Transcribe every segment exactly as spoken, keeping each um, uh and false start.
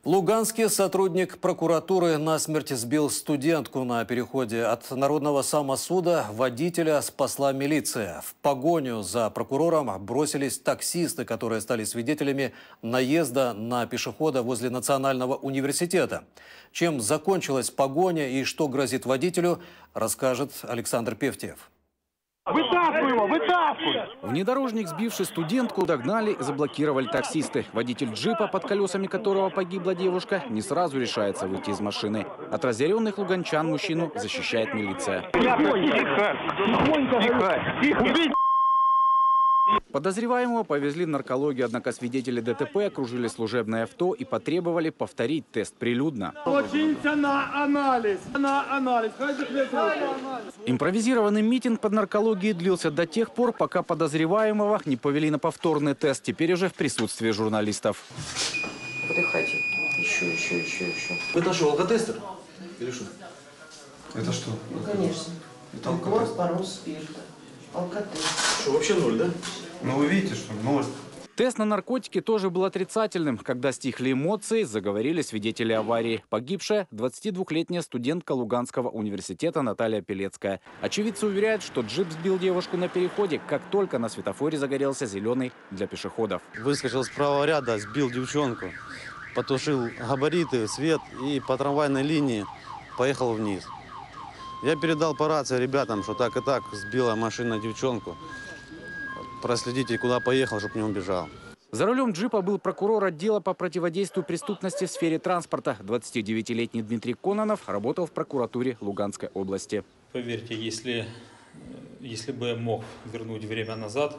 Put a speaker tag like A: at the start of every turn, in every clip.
A: В Луганске сотрудник прокуратуры насмерть сбил студентку на переходе. От народного самосуда водителя спасла милиция. В погоню за прокурором бросились таксисты, которые стали свидетелями наезда на пешехода возле Национального университета. Чем закончилась погоня и что грозит водителю, расскажет Александр Певтеев.
B: Вытаскивай его, вытаскивай!
C: Внедорожник, сбивший студентку, догнали и заблокировали таксисты. Водитель джипа, под колесами которого погибла девушка, не сразу решается выйти из машины. От разъяренных луганчан мужчину защищает милиция. Подозреваемого повезли в наркологию, однако свидетели ДТП окружили служебное авто и потребовали повторить тест прилюдно.
B: На анализ, на анализ.
C: Импровизированный митинг под наркологией длился до тех пор, пока подозреваемого не повели на повторный тест, теперь уже в присутствии журналистов.
D: Вдыхайте. Еще, еще, еще, еще.
E: Это что, алкотестер? Или что?
F: Это что?
D: Ну, конечно.
F: Это
D: алкотестер. Парус спирта. Алкотестер.
E: Что, вообще ноль, да?
F: Ну вы видите, что ноль.
C: Тест на наркотики тоже был отрицательным. Когда стихли эмоции, заговорили свидетели аварии. Погибшая двадцатидвухлетняя студентка Луганского университета Наталья Пелецкая. Очевидцы уверяют, что джип сбил девушку на переходе, как только на светофоре загорелся зеленый для пешеходов.
G: Выскочил с правого ряда, сбил девчонку, потушил габариты, свет и по трамвайной линии поехал вниз. Я передал по рации ребятам, что так и так сбила машина девчонку. Проследите, куда поехал, чтобы не убежал.
C: За рулем джипа был прокурор отдела по противодействию преступности в сфере транспорта. двадцатидевятилетний Дмитрий Кононов работал в прокуратуре Луганской области.
H: Поверьте, если, если бы я мог вернуть время назад,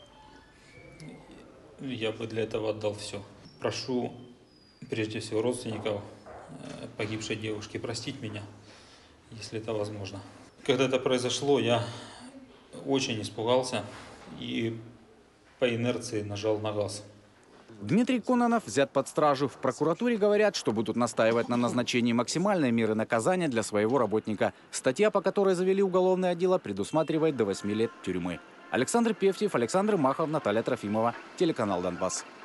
H: я бы для этого отдал все. Прошу, прежде всего, родственников погибшей девушки простить меня, если это возможно. Когда это произошло, я очень испугался и по инерции нажал на газ.
C: Дмитрий Кононов взят под стражу. В прокуратуре говорят, что будут настаивать на назначении максимальной меры наказания для своего работника. Статья, по которой завели уголовное дело, предусматривает до восьми лет тюрьмы. Александр Певтеев, Александр Махов, Наталья Трофимова, телеканал «Донбасс».